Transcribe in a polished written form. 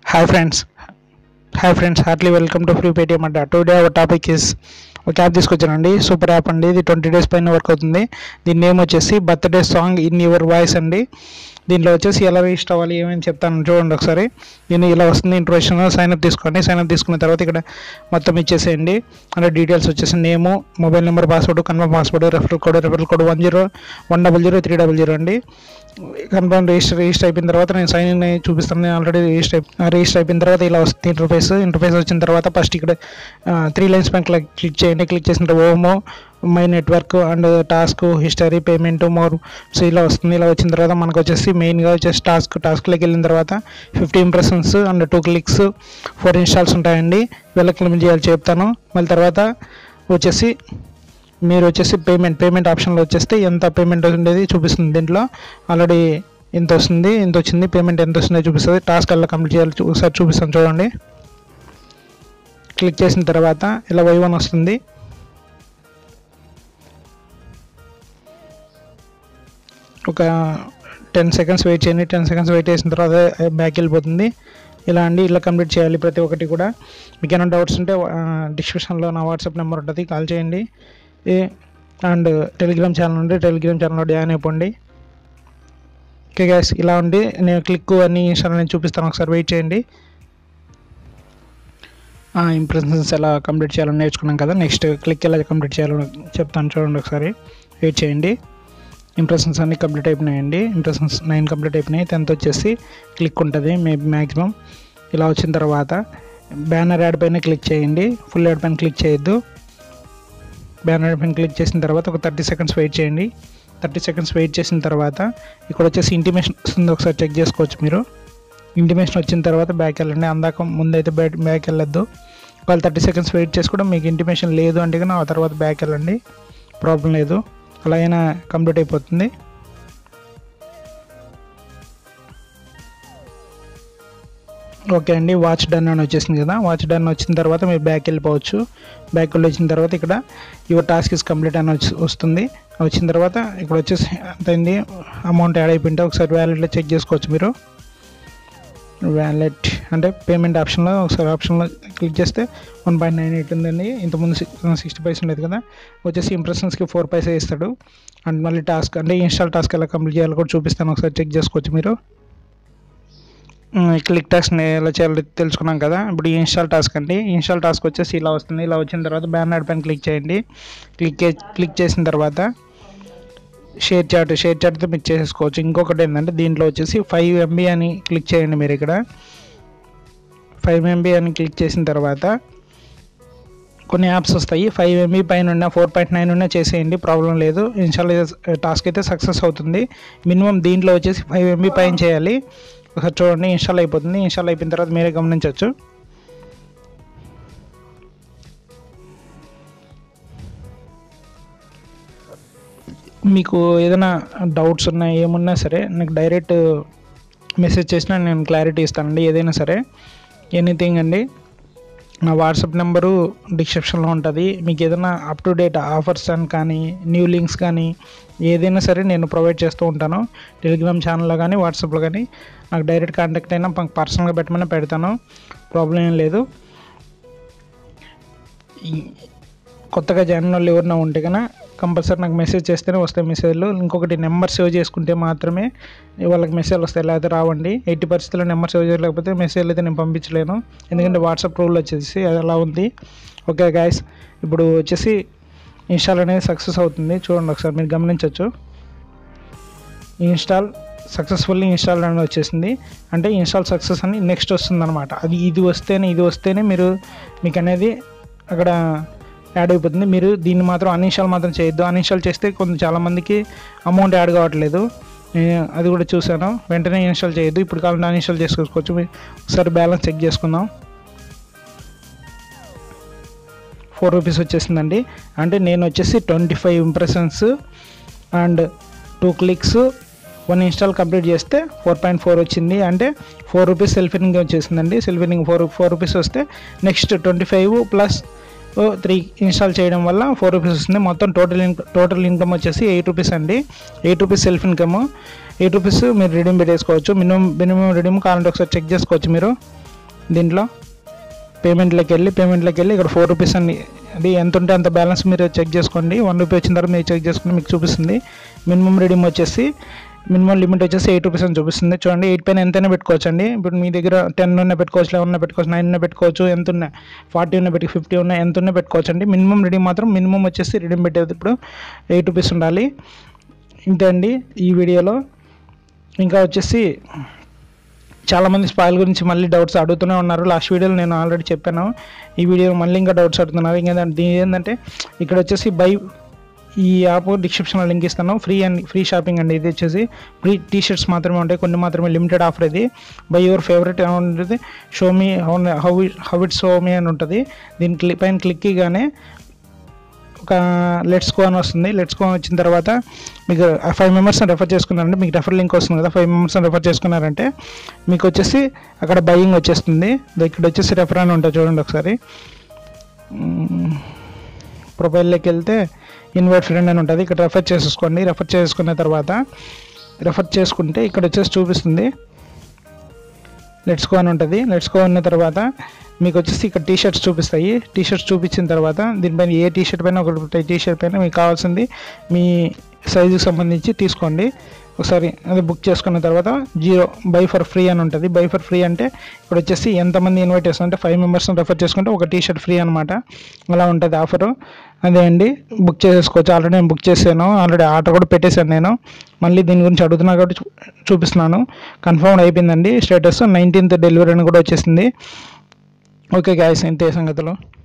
Hi friends, heartily welcome to Free Paytm Adda. Today our topic is ఒక app తీసుకొచ్చానండి. Super app అండి. ఇది 20 days పైన work అవుతుంది. దీని నేమ్ వచ్చేసి birthday song in your voice అండి. దీనిలో వచ్చేసి ఎలా రిజిస్టర్ అవ్వాలి ఏమని చెప్తాను చూడండి ఒకసారి. దీన్ని ఇలా వస్తుంది ఇంట్రొడక్షన్. సైన్అప్ తీసుకోండి. సైన్అప్ తీసుకున్న తర్వాత ఇక్కడ మొత్తం ఇచ్చేసేయండి. అంటే డీటెయిల్స్ వచ్చేసి name, mobile number, password, confirm password, referral code 101000 అండి. కన్ఫర్మ్ రిజిస్టర్ అయిపోయిన తర్వాత నేను సైన్ ఇన్ చూపిస్తాను. నేను ఆల్రెడీ రిజిస్టర్ అయిపోయిన తర్వాత ఇలా వస్తుంది ఇంటర్ఫేస్ వచ్చిన తర్వాత ఫస్ట్ ఇక్కడ 3 లైన్స్ పైన క్లిక్ చేయండి. క్లిక్ చేసిన తర్వాత home, my network and task, history, payment, more. So ఇలా వస్తుంది. ఇలా వచ్చిన తర్వాత మనకు వచ్చేసి మెయిన్గా వచ్చేసి టాస్క్లోకి వెళ్ళిన తర్వాత 50 ఇంప్రెషన్స్ అండ్ 2 క్లిక్స్ 4 ఇన్స్టాల్స్ ఉంటాయండి. వీళ్ళకి క్లెయిమ్ చేయాలి చెప్తాను. మళ్ళీ తర్వాత వచ్చేసి మీరు వచ్చేసి పేమెంట్ ఆప్షన్లో వచ్చేస్తే ఎంత పేమెంట్ ఉండేది చూపిస్తుంది. దీంట్లో ఆల్రెడీ ఎంత వచ్చింది పేమెంట్ ఎంత వస్తుందో చూపిస్తుంది. టాస్క్ ఎలా కంప్లీట్ చేయాలి ఒకసారి చూపిస్తాను చూడండి. క్లిక్ చేసిన తర్వాత ఇలా Y1 వస్తుంది. ఒక 10 seconds వెయిట్ చేయండి. 10 seconds వెయిట్ చేసిన తర్వాత బ్యాక్ వెళ్ళిపోతుంది. ఇలా అండి, ఇలా కంప్లీట్ చేయాలి ప్రతి ఒక్కటి కూడా. మీకు ఏమైనా డౌట్స్ ఉంటే డిస్క్రిప్షన్లో నా వాట్సాప్ నెంబర్ ఉంటుంది, కాల్ చేయండి. అండ్ టెలిగ్రామ్ ఛానల్ ఉంటే టెలిగ్రామ్ ఛానల్లో జాయిన్ అయిపోండి. ఓకే గైస్, ఇలా ఉండి నేను క్లిక్ అన్ని ఇన్స్టాల్ నేను చూపిస్తాను. ఒకసారి వెయిట్ చేయండి. ఇంప్రెషన్స్ ఎలా కంప్లీట్ చేయాలో నేర్చుకున్నాం కదా. నెక్స్ట్ క్లిక్ ఎలా కంప్లీట్ చేయాలో చెప్తాను చూడండి. ఒకసారి వెయిట్ చేయండి. ఇంప్రెషన్స్ అన్నీ కంప్లీట్ అయిపోయినాయండి. ఇంప్రెషన్స్ 9 కంప్లీట్ అయిపోయినాయి. 10th వచ్చేసి క్లిక్ ఉంటుంది మ్యాక్సిమం. ఇలా వచ్చిన తర్వాత బ్యానర్ యాడ్ పైన క్లిక్ చేయండి. ఫుల్ యాడ్ పైన క్లిక్ చేయొద్దు. బ్యానర్ పైన క్లిక్ చేసిన తర్వాత ఒక 30 seconds వెయిట్ చేయండి. 30 seconds వెయిట్ చేసిన తర్వాత ఇక్కడ వచ్చేసి ఇంటిమేషన్ వస్తుంది, ఒకసారి చెక్ చేసుకోవచ్చు మీరు. ఇంటిమేషన్ వచ్చిన తర్వాత బ్యాక్ వెళ్ళండి. అందాక ముందైతే బ్యాక్ వెళ్ళొద్దు. వాళ్ళు 30 seconds వెయిట్ చేసి కూడా మీకు ఇంటిమేషన్ లేదు అంటే కానీ ఆ తర్వాత బ్యాక్ వెళ్ళండి, ప్రాబ్లం లేదు. అలా అయినా కంప్లీట్ అయిపోతుంది. ఓకే అండి, వాచ్ డన్ అని వచ్చేసింది కదా. వాచ్ డన్ వచ్చిన తర్వాత మీరు బ్యాక్ వెళ్ళిపోవచ్చు. బ్యాక్ వచ్చిన తర్వాత ఇక్కడ యువర్ టాస్క్ ఇస్ కంప్లీట్ అని వస్తుంది. వచ్చిన తర్వాత ఇక్కడ వచ్చేసి ఎంతైంది అమౌంట్ యాడ్ అయిపోయింటే ఒకసారి వ్యాలెట్లో చెక్ చేసుకోవచ్చు మీరు. వ్యాలెట్ అంటే పేమెంట్ ఆప్షన్లో క్లిక్ చేస్తే 1.98 ఉందండి. ఇంతకుముందు 60 పైసలు ఉండేది కదా. వచ్చేసి ఇంప్రెషన్స్కి 4 పైసలు ఇస్తాడు. అండ్ మళ్ళీ టాస్క్ అంటే ఇన్స్టాల్ టాస్క్ ఎలా కంప్లీట్ చేయాలో కూడా చూపిస్తాను, ఒకసారి చెక్ చేసుకోవచ్చు మీరు. క్లిక్ టాస్క్ ఎలా చేయాలో తెలుసుకున్నాం కదా. ఇప్పుడు ఇన్స్టాల్ టాస్క్ అండి. ఇన్స్టాల్ టాస్క్ వచ్చేసి ఇలా వస్తుంది. ఇలా వచ్చిన తర్వాత బ్యానర్ పైన క్లిక్ చేయండి. క్లిక్ చేసిన తర్వాత షేర్ చాట్తో మీరు చేసేసుకోవచ్చు. ఇంకొకటి ఏంటంటే దీంట్లో వచ్చేసి 5 MB అని క్లిక్ చేయండి. మీరు ఇక్కడ 5 MB అని క్లిక్ చేసిన తర్వాత కొన్ని యాప్స్ వస్తాయి. 5 MB పైన ఉన్న 4.9 ఉన్న చేసేయండి, ప్రాబ్లం లేదు. ఇన్స్టాల్ టాస్క్ అయితే సక్సెస్ అవుతుంది. మినిమం దీంట్లో వచ్చేసి 5 MB పైన చేయాలి. ఒకసారి చూడండి, ఇన్స్టాల్ అయిపోతుంది. ఇన్స్టాల్ అయిపోయిన తర్వాత మీరే గమనించవచ్చు. మీకు ఏదైనా డౌట్స్ ఉన్నా ఏమున్నా సరే నాకు డైరెక్ట్ మెసేజ్ చేసినా నేను క్లారిటీ ఇస్తానండి. ఏదైనా సరే ఎనీథింగ్ అండి. నా వాట్సాప్ నెంబరు డిస్క్రిప్షన్లో ఉంటుంది. మీకు ఏదైనా అప్ టు డేట్ ఆఫర్స్ అని కానీ న్యూ లింక్స్ కానీ ఏదైనా సరే నేను ప్రొవైడ్ చేస్తూ ఉంటాను. టెలిగ్రామ్ ఛానల్లో కానీ వాట్సాప్లో కానీ నాకు డైరెక్ట్ కాంటాక్ట్ అయినా పర్సనల్గా పెట్టమని పెడతాను, ప్రాబ్లం ఏం లేదు. కొత్తగా జాయిన్ వాళ్ళు ఎవరైనా ఉంటే కన్నా కంపల్సరీ నాకు మెసేజ్ చేస్తేనే వస్తాయి మెసేజ్లు. ఇంకొకటి నెంబర్ సేవ్ చేసుకుంటే మాత్రమే వాళ్ళకి మెసేజ్లు వస్తాయి, లేకపోతే రావండి. 80 పరిస్థితుల్లో నెంబర్ సేవ్ చేయలేకపోతే మెసేజ్లు అయితే నేను పంపించలేను, ఎందుకంటే వాట్సాప్ రూల్ వచ్చేసి అది అలా ఉంది. ఓకే గైస్, ఇప్పుడు వచ్చేసి ఇన్స్టాల్ అనేది సక్సెస్ అవుతుంది. చూడండి ఒకసారి మీరు గమనించవచ్చు. సక్సెస్ఫుల్లీ ఇన్స్టాల్ అనేది వచ్చేసింది. అంటే ఇన్స్టాల్ సక్సెస్ అని నెక్స్ట్ వస్తుంది అనమాట. అది ఇది వస్తేనే మీకు అనేది అక్కడ యాడ్ అయిపోతుంది. మీరు దీన్ని మాత్రం అన్ఇన్స్టాల్ మాత్రం చేయొద్దు. అన్ఇన్స్టాల్ చేస్తే చాలామందికి అమౌంట్ యాడ్ కావట్లేదు, అది కూడా చూశాను. వెంటనే ఇన్స్టాల్ చేయొద్దు. ఇప్పుడు కావాలంటే అన్ఇన్స్టాల్ చేసుకోవచ్చు. ఒకసారి బ్యాలెన్స్ చెక్ చేసుకుందాం. 4 రూపీస్ వచ్చేసిందండి. అంటే నేను వచ్చేసి 25 impressions and 2 clicks 1 install complete చేస్తే 4.4 వచ్చింది. అంటే 4 రూపీస్ సెల్ఫ్ ఎర్నింగ్ వచ్చేసిందండి. సెల్ఫ్ ఎర్నింగ్ 4 రూపీస్ వస్తే నెక్స్ట్ 25 ప్లస్ 3 ఇన్స్టాల్ చేయడం వల్ల 4 రూపీస్ వస్తుంది. మొత్తం టోటల్ ఇన్కమ్ వచ్చేసి 8 రూపీస్ అండి. 8 రూపీస్ సెల్ఫ్ ఇన్కమ్. 8 రూపీస్ మీరు రిడీమ్ పెట్టేసుకోవచ్చు. మినిమం రిడీమ్ కావాలంటే ఒకసారి చెక్ చేసుకోవచ్చు మీరు. దీంట్లో పేమెంట్లోకి వెళ్ళి ఇక్కడ 4 రూపీస్ అని అది ఎంత ఉంటే అంత బ్యాలెన్స్ మీరు చెక్ చేసుకోండి. 1 రూపీ వచ్చిన తర్వాత మీరు చెక్ చేసుకుని మీకు చూపిస్తుంది. మినిమం రిడీమ్ వచ్చేసి మినిమం లిమిట్ వచ్చేసి 8 రూపీస్ అని చూపిస్తుంది. చూడండి 8 పైన ఎంతైనా పెట్టుకోవచ్చు అండి. ఇప్పుడు మీ దగ్గర 10 ఉన్న పెట్టుకోవచ్చు, 11 ఉన్న పెట్టుకోవచ్చు, 9 ఉన్న పెట్టుకోవచ్చు, ఎంత ఉన్నా 40 ఉన్న 50 ఉన్న ఎంత ఉన్నా పెట్టుకోవచ్చు అండి. మినిమం రిడీమ్ మాత్రం మినిమం వచ్చేసి రిడీమ్ పెట్టేది ఇప్పుడు 8 రూపీస్ ఉండాలి. ఇంతే అండి ఈ వీడియోలో. ఇంకా వచ్చేసి చాలామంది స్పాయిల్ గురించి మళ్ళీ డౌట్స్ అడుగుతూనే ఉన్నారు. లాస్ట్ వీడియోలో నేను ఆల్రెడీ చెప్పాను. ఈ వీడియోలో మళ్ళీ ఇంకా డౌట్స్ అడుగుతున్నారు. ఇంకా దీని ఏంటంటే ఇక్కడ వచ్చేసి ఈ యాప్ డిస్క్రిప్షన్లో లింక్ ఇస్తాను. ఫ్రీ షాపింగ్ అండి. ఇది వచ్చేసి ఫ్రీ టీ-షర్ట్స్ మాత్రమే ఉంటాయి, కొన్ని మాత్రమే, లిమిటెడ్ ఆఫర్. ఇది బై యువర్ ఫేవరెట్ ఉంటుంది. Show me how it show me అని ఉంటుంది. దీని పైన క్లిక్ ఇగానే ఒక లెట్స్ గో అని వస్తుంది. లెట్స్ గో వచ్చిన తర్వాత మీకు 5 మెంబర్స్ని రెఫర్ చేసుకున్నారంటే మీకు రెఫర్ లింక్ వస్తుంది కదా. 5 మెంబర్స్ని రెఫర్ చేసుకున్నారంటే మీకు వచ్చేసి అక్కడ బయింగ్ వచ్చేస్తుంది. ఇక్కడ వచ్చేసి రెఫర్ అని ఉంటుంది చూడండి ఒకసారి. ప్రొఫైల్లోకి వెళ్తే ఇన్వైట్ ఫ్రెండ్ అని ఉంటుంది. ఇక్కడ రెఫర్ చేసేసుకోండి. రెఫర్ చేసుకున్న తర్వాత రెఫర్ చేసుకుంటే ఇక్కడ వచ్చేసి చూపిస్తుంది లెట్స్ గో అని ఉంటుంది. లెట్స్ గో అన్న తర్వాత మీకు వచ్చేసి ఇక్కడ టీ-షర్ట్స్ చూపిస్తాయి. టీ-షర్ట్స్ చూపించిన తర్వాత దీనిపైన ఏ టీ-షర్ట్ పైన ఒకటి టీ-షర్ట్ పైన మీకు కావాల్సింది మీ సైజుకి సంబంధించి తీసుకోండి. ఒకసారి అది బుక్ చేసుకున్న తర్వాత 0 బై ఫర్ ఫ్రీ అని ఉంటుంది. బై ఫర్ ఫ్రీ అంటే ఇక్కడ వచ్చేసి ఎంతమంది ఇన్వైట్ చేస్తాం అంటే 5 మెంబర్స్ని రెఫర్ చేసుకుంటే ఒక టీ-షర్ట్ ఫ్రీ అనమాట. అలా ఉంటుంది ఆఫరు. అదే అండి, బుక్ చేసేసుకోవచ్చు. ఆల్రెడీ నేను బుక్ చేశాను, ఆల్రెడీ ఆర్డర్ కూడా పెట్టేశాను నేను. మళ్ళీ దీని గురించి అడుగుతున్నా కాబట్టి చూపిస్తున్నాను. కన్ఫర్మ్ అయిపోయిందండి స్టేటస్. 19th డెలివరీ అని కూడా వచ్చేసింది. ఓకే గాయ్స్, ఇంతే సంగతులు.